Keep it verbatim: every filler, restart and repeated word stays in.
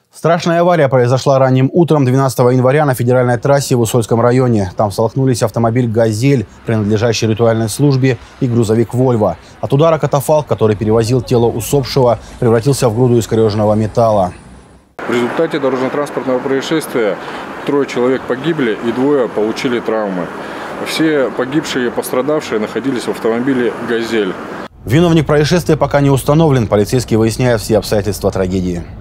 Страшная авария произошла ранним утром двенадцатого января на федеральной трассе в Усольском районе. Там столкнулись автомобиль «Газель», принадлежащий ритуальной службе, и грузовик «Вольво». От удара катафалк, который перевозил тело усопшего, превратился в груду искореженного металла. В результате дорожно-транспортного происшествия трое человек погибли и двое получили травмы. Все погибшие и пострадавшие находились в автомобиле «Газель». Виновник происшествия пока не установлен. Полицейские выясняют все обстоятельства трагедии.